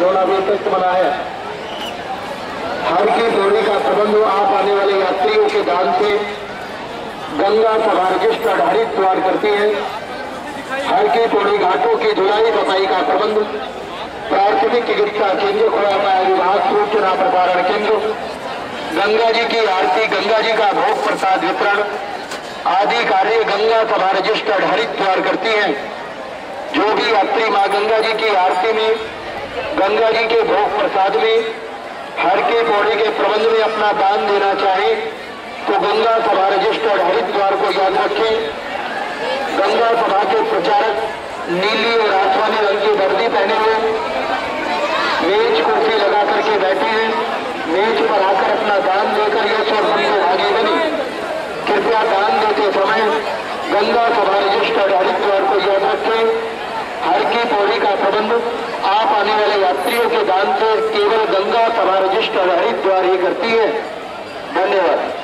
धोना भी सख्त मना है। हर की पौड़ी का प्रबंध आप आने वाले यात्रियों के दान से गंगा सभा रजिस्टर्ड हरिद्वार करती है। हर की पौड़ी घाटों की धुलाई सफाई का प्रबंध प्राथमिक चिकित्सा केंद्र खोया विभाग सूचना प्रसारण केंद्र, गंगा जी की आरती, गंगा जी का भोग प्रसाद वितरण आदि कार्य गंगा सभा रजिस्टर्ड हरिद्वार करती है। जो भी यात्री मां गंगा जी की आरती में, गंगा जी के भोग प्रसाद में, हर की पौड़ी के प्रबंध में अपना दान देना चाहे तो गंगा सभा रजिस्टर्ड हरिद्वार को याद रखें। गंगा सभा के प्रचारक नीली और आसमानी रंग की वर्दी पहने हुए मेज कुर्सी लगा करके बैठे हैं। मेज पर आकर अपना दान देकर यश और मन को भागी बनी। कृपया दान देते समय गंगा सभा रजिस्टर्ड हरिद्वार को याद रखें। हर की पौड़ी का प्रबंध आप आने वाले यात्रियों के दान से केवल गंगा सभा रजिस्टर्ड हरिद्वार ही करती है। धन्यवाद।